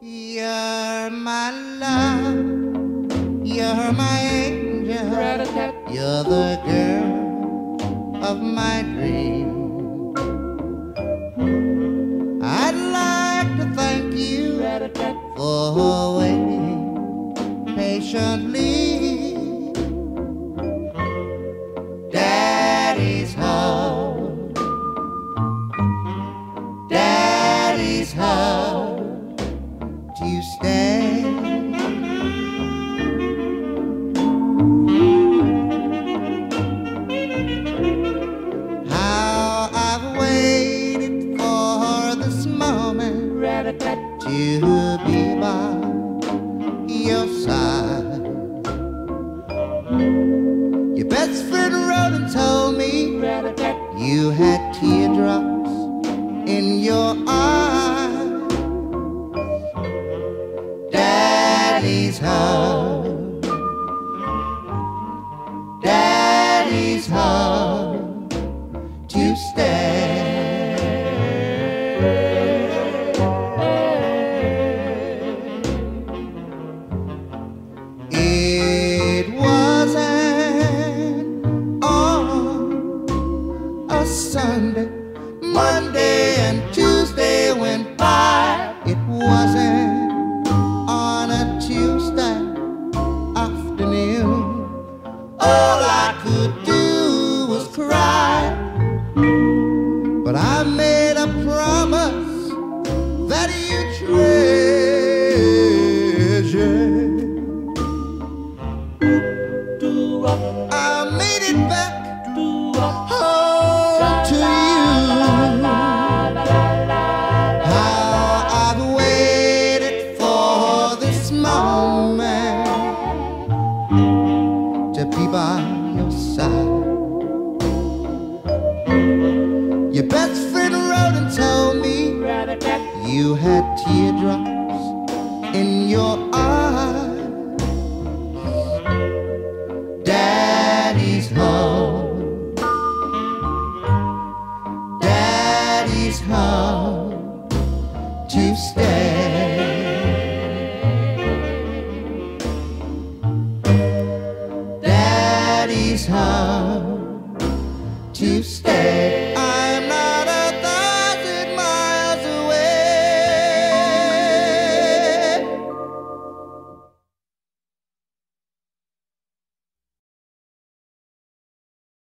You're my love, you're my angel, you're the girl of my dream. I'd like to thank you for waiting patiently. Daddy's home, Daddy's home to stay. How I've waited for this moment to be by your side. Your best friend wrote and told me you had teardrops in your eyes. Daddy's home, Daddy's home to stay. It wasn't on a Sunday, Monday and Tuesday went by. It wasn't on a Tuesday afternoon. All I could do was cry, but I made a promise that you treasure. I made it back home to you. How I've waited for this moment to be by your side. Your best friend wrote and told me you had teardrops in your eyes. Daddy's home, Daddy's home to stay. Daddy's home to stay.